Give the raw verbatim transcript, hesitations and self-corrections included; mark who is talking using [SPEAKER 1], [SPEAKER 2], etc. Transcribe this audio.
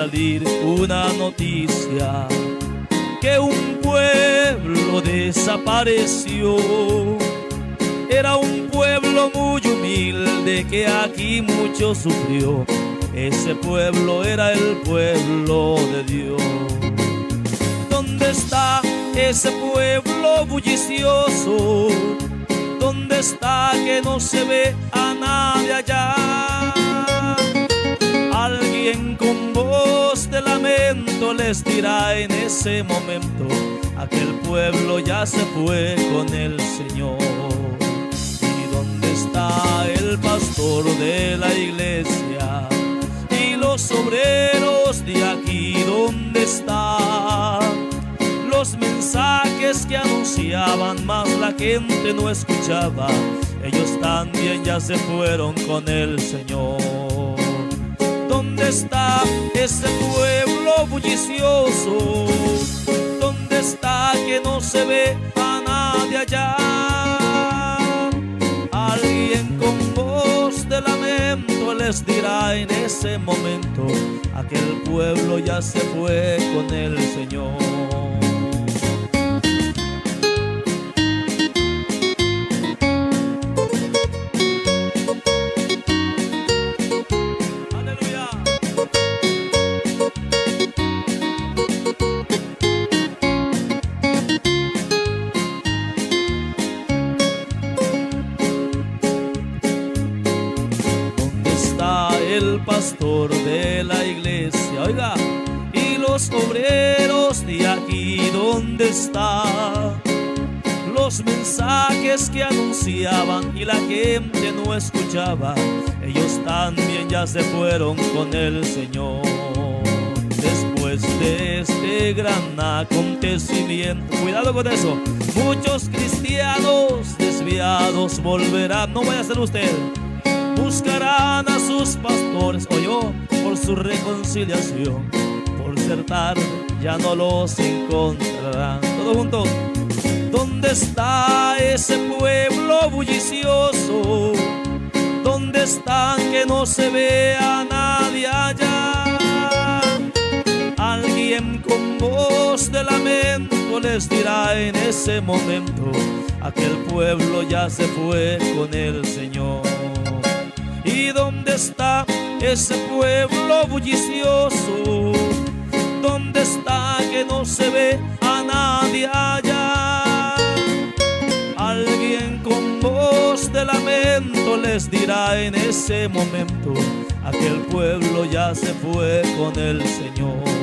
[SPEAKER 1] salir una noticia que un pueblo desapareció. Era un pueblo muy humilde que aquí mucho sufrió. Ese pueblo era el pueblo de Dios. ¿Dónde está ese pueblo bullicioso? ¿Dónde está que no se ve a nadie allá? Alguien con voz de lamento les dirá en ese momento: aquel pueblo ya se fue con el Señor. ¿Y dónde está el pastor de la iglesia? Y los obreros de aquí, ¿dónde están? Los mensajes que anunciaban, mas la gente no escuchaba. Ellos también ya se fueron con el Señor. ¿Dónde está ese pueblo bullicioso? ¿Dónde está que no se ve a nadie allá? Alguien con voz de lamento les dirá en ese momento: aquel pueblo ya se fue con el Señor. El pastor de la iglesia, oiga, y los obreros de aquí, ¿dónde está? Los mensajes que anunciaban y la gente no escuchaba, ellos también ya se fueron con el Señor. Después de este gran acontecimiento, cuidado con eso, muchos cristianos desviados volverán. No vaya a ser usted. Buscarán a sus pastores, o yo, por su reconciliación. Por ser tarde ya no los encontrarán. Todos juntos. ¿Dónde está ese pueblo bullicioso? ¿Dónde están que no se ve a nadie allá? Alguien con voz de lamento les dirá en ese momento: aquel pueblo ya se fue con el Señor. ¿Y dónde está ese pueblo bullicioso? ¿Dónde está que no se ve a nadie allá? Alguien con voz de lamento les dirá en ese momento: aquel pueblo ya se fue con el Señor.